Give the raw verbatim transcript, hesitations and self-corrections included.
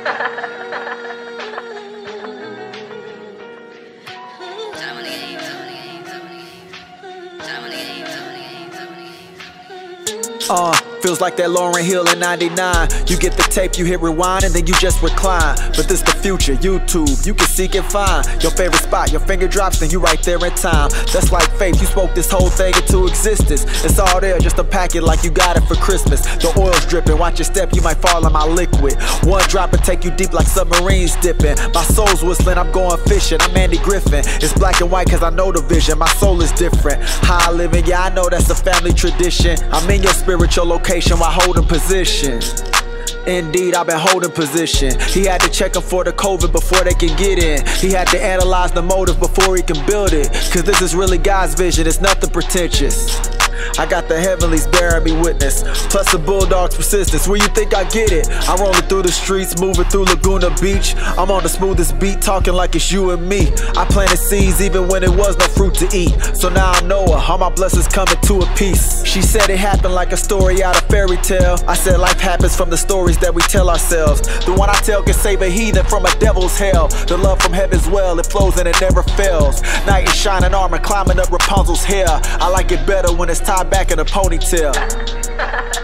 Uh, feels like that Lauryn Hill in ninety-nine. You get the tape, you hit rewind, and then you just recline. But this the future, YouTube, you can seek and find your favorite spot, your finger drops, then you right there in time. That's like faith, you spoke this whole thing into existence. It's all there, just unpack it like you got it for Christmas. The oil's dripping, watch your step, you might fall in my liquid. One drop and take you deep like submarines dipping. My soul's whistling, I'm going fishing, I'm Andy Griffin. It's black and white cause I know the vision, my soul is different. How I living, yeah I know that's a family tradition. I'm in your spiritual location while holding position. Indeed, I've been holding position. He had to check him for the COVID before they can get in. He had to analyze the motive before he can build it. Cause this is really God's vision, it's nothing pretentious. I got the heavenlies bearing me witness, plus the bulldog's persistence. Where you think I get it? I'm rolling through the streets, moving through Laguna Beach. I'm on the smoothest beat, talking like it's you and me. I planted seeds even when there was no fruit to eat. So now I know her, all my blessings coming to a piece. She said it happened like a story out of fairy tale. I said life happens from the stories that we tell ourselves. The one I tell can save a heathen from a devil's hell. The love from heaven's well, it flows and it never fails. Knight in shining armor, climbing up Rapunzel's hair. I like it better when it's tied back in a ponytail.